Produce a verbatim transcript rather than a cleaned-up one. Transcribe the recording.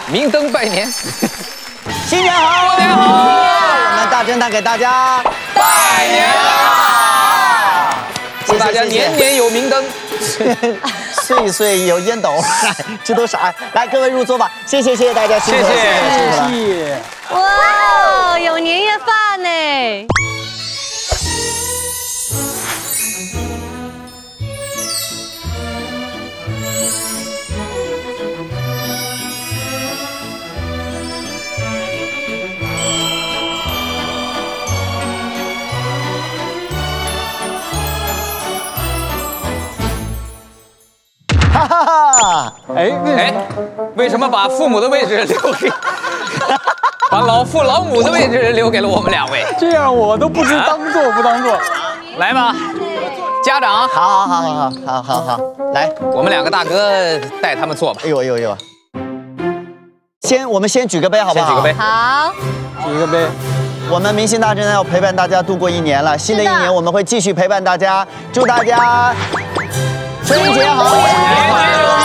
明灯拜年， 新年好， 过年好！ 我们大侦探给大家拜年啦！祝大家年年有明灯， 岁岁有烟斗，这都啥？来，各位入座吧。谢谢谢谢大家，辛苦了， 谢谢辛苦了。 哇，有年夜饭呢！ 哈哈哈！ 哎哎，为什么把父母的位置留给，把老父老母的位置留给了我们两位？ 这样我都不知当做不当做。 来吧，家长， 好好好好好好好好，来， 我们两个大哥带他们坐吧。 哎呦哎呦哎呦！先我们先举个杯好不好？ 先举个杯。 好， 举个杯。 我们明星大侦探要陪伴大家度过一年了，新的一年我们会继续陪伴大家，祝大家春节好， 年年有